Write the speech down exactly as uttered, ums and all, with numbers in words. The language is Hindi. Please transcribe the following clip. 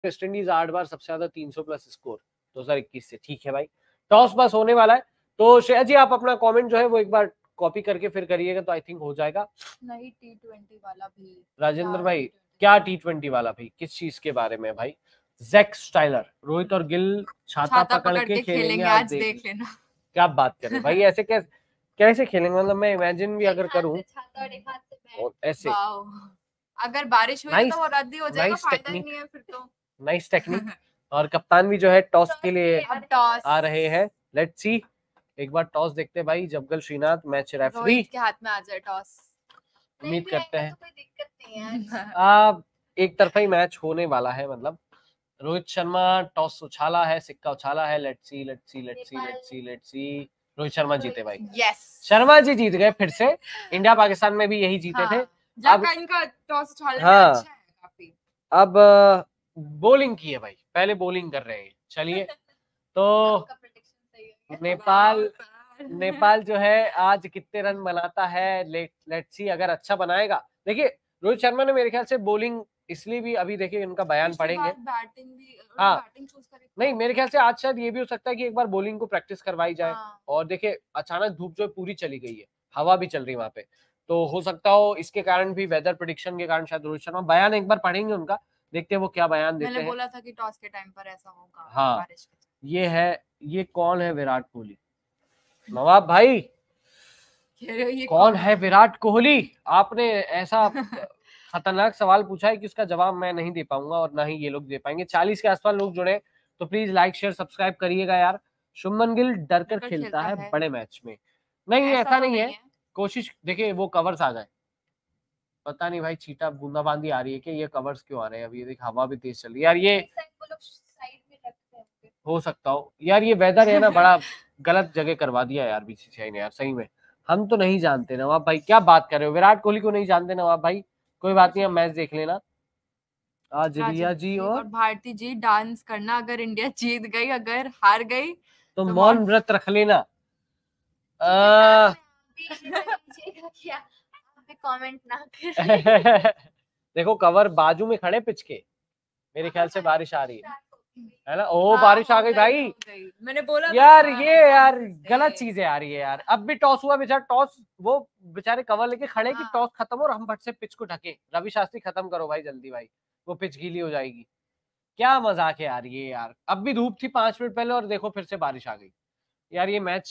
वेस्ट इंडीज आठ बार सबसे ज्यादा तीन सौ प्लस स्कोर दो हज़ार इक्कीस से। ठीक है भाई, टॉस बस होने वाला है, तो श्रेया जी आप अपना कमेंट जो है वो एक बार कॉपी करके फिर करिएगा तो आई थिंक हो जाएगा। नहीं टी ट्वेंटी वाला भी राजेंद्र भाई, क्या टी ट्वेंटी वाला भाई, किस चीज के बारे में भाई? जैक स्टाइलर, रोहित और गिल छाता, छाता पकड़, पकड़ के, के खेलेंगे, खेलेंगे, आज आज देख, देख लेना। क्या बात कर रहे हैं भाई, ऐसे कैसे कैसे खेलेंगे? मतलब मैं इमेजिन भी अगर करूं और ऐसे, वाओ, अगर बारिश हुई नाइस तो वो रद्द ही हो जाएगा, नाइस फायदा ही टेक्निक, नहीं है फिर तो। Nice technique. और कप्तान भी जो है टॉस के लिए अब टॉस आ रहे हैं, लेट्स सी, एक बार टॉस देखते हैं भाई। जबगल श्रीनाथ मैच रेफरी, रोहित के हाथ में आ जाए टॉस, उम्मीद करते हैं। तो कोई दिक्कत नहीं है। आ, एक तरफा ही मैच होने वाला है, मतलब रोहित शर्मा टॉस उछाला है, सिक्का उछाला है, let's see let's see let's see let's see let's see Rohit Sharma जीते भाई। यस, शर्मा जी जीत गए फिर से। इंडिया पाकिस्तान में भी यही जीते थे। अब इनका टॉस उछालने में हाँ, अच्छा है काफी। अब बॉलिंग की है भाई, पहले बॉलिंग कर रहे हैं। चलिए तो नेपाल नेपाल जो है आज कितने रन बनाता है, लेट लेट्स सी। अगर अच्छा बनाएगा, देखिए रोहित शर्मा ने मेरे ख्याल से बॉलिंग इसलिए भी, अभी देखिए इनका बयान पढ़ेंगे, बैटिंग भी, हाँ बैटिंग चूज करी नहीं मेरे ख्याल से आज शायद ये भी हो सकता है कि एक बार बॉलिंग को प्रैक्टिस करवाई जाए। हाँ। और देखिए अचानक धूप जो पूरी चली गई है, हवा भी चल रही है वहां पे, तो हो सकता हो इसके कारण भी, वेदर प्रेडिक्शन के कारण शायद रोहित शर्मा, बयान एक बार पढ़ेंगे उनका, देखते हैं वो क्या बयान देते हैं। मैंने बोला था कि टॉस के टाइम पर ऐसा होगा। हाँ, बारिश ये है, ये कौन है विराट कोहली? नवाब भाई, ये कौन है विराट कोहली? आपने ऐसा खतरनाक सवाल पूछा है कि उसका जवाब मैं नहीं दे पाऊंगा और ना ही ये लोग दे पाएंगे। चालीस के आसपास लोग जुड़े, तो प्लीज लाइक शेयर सब्सक्राइब करिएगा यार। शुभमन गिल डर कर खेलता है बड़े मैच में, नहीं ऐसा नहीं है, कोशिश देखिए वो कवर्स आ जाए। पता नहीं भाई, चीटा बूंदाबांदी आ रही है कि ये कवर्स क्यों आ रहे हैं? अभी देख हवा भी तेज चल रही है यार, ये हो सकता हो यार, ये वेदर है ना बड़ा गलत जगह करवा दिया यार बीसीसीआई ने यार, सही में। हम तो नहीं जानते नवाब भाई, क्या बात कर रहे हो? विराट कोहली को नहीं जानते नवाब भाई? कोई बात नहीं, हम मैच देख लेना। आज रिया जी और, और भारती जी डांस करना, अगर इंडिया जीत गई, अगर हार गई तो, तो मौन व्रत रख लेना। आ... कमेंट ना कर। देखो कवर बाजू में खड़े पिच के, मेरे ख्याल से बारिश आ रही है है ना? ओ बारिश आ गई भाई, मैंने बोला यार ये यार गलत चीजें आ रही है यार। अब भी टॉस हुआ, बेचारा टॉस, वो बेचारे कवर लेके खड़े कि टॉस खत्म हो और हम फट से पिच को ढके। रवि शास्त्री खत्म करो भाई जल्दी भाई, वो पिच गीली हो जाएगी। क्या मजाक है यार ये यार, अब भी धूप थी पांच मिनट पहले और देखो फिर से बारिश आ गई यार। ये मैच